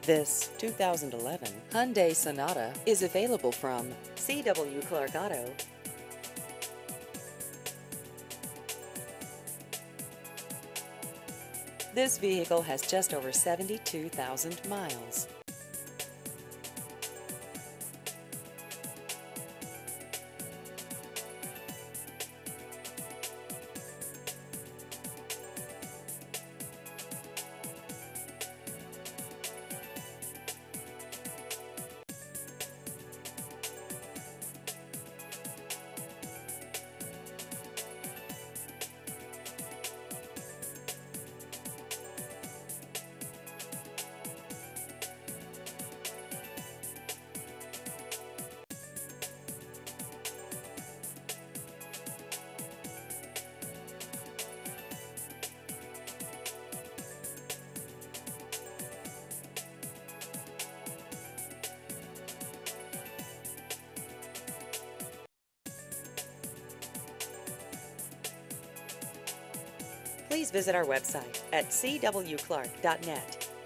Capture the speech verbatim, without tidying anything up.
This two thousand eleven Hyundai Sonata is available from C W Clark Auto. This vehicle has just over seventy-two thousand miles. Please visit our website at c w clark dot net.